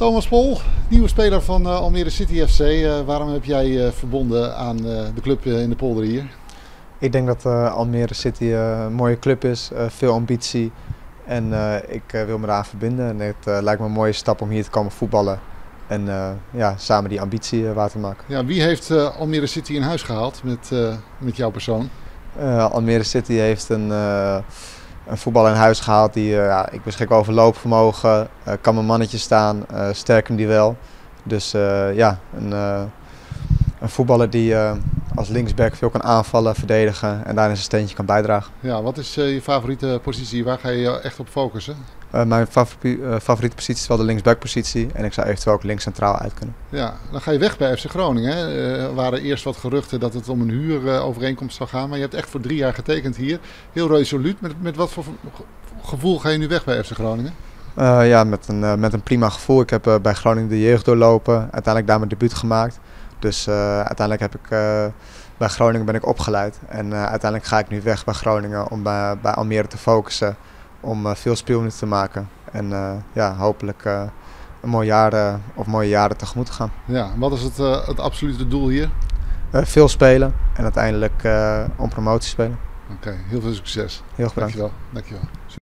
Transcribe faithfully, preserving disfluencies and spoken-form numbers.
Thomas Pol, nieuwe speler van uh, Almere City F C. Uh, waarom heb jij uh, verbonden aan uh, de club uh, in de polder hier? Ik denk dat uh, Almere City uh, een mooie club is, uh, veel ambitie en uh, ik uh, wil me daar aan verbinden. En het uh, lijkt me een mooie stap om hier te komen voetballen en uh, ja, samen die ambitie uh, waar te maken. Ja, wie heeft uh, Almere City in huis gehaald met, uh, met jouw persoon? Uh, Almere City heeft een, uh, een voetballer in huis gehaald die, uh, ja, ik beschik over loopvermogen, uh, kan mijn mannetje staan, uh, sterk in duel. Dus uh, ja, een, uh, een voetballer die uh, als linksback veel kan aanvallen, verdedigen en daarin zijn steentje kan bijdragen. Ja, wat is uh, je favoriete positie? Waar ga je echt op focussen? Uh, mijn favori uh, favoriete positie is wel de linksbackpositie en ik zou eventueel ook links centraal uit kunnen. Ja, dan ga je weg bij F C Groningen. Hè? Uh, er waren eerst wat geruchten dat het om een huurovereenkomst zou gaan, maar je hebt echt voor drie jaar getekend hier. Heel resoluut. Met, met wat voor gevoel ga je nu weg bij F C Groningen? Uh, ja, met een, uh, met een prima gevoel. Ik heb uh, bij Groningen de jeugd doorlopen, uiteindelijk daar mijn debuut gemaakt. Dus uh, uiteindelijk heb ik, uh, bij Groningen ben ik opgeleid en uh, uiteindelijk ga ik nu weg bij Groningen om bij, bij Almere te focussen. Om uh, veel speelminuten te maken en uh, ja, hopelijk uh, een mooi jaar, uh, of mooie jaren tegemoet te gaan. Ja, wat is het, uh, het absolute doel hier? Uh, veel spelen en uiteindelijk uh, om promotie spelen. Oké, okay, heel veel succes. Heel erg bedankt. Dankjewel. Dankjewel.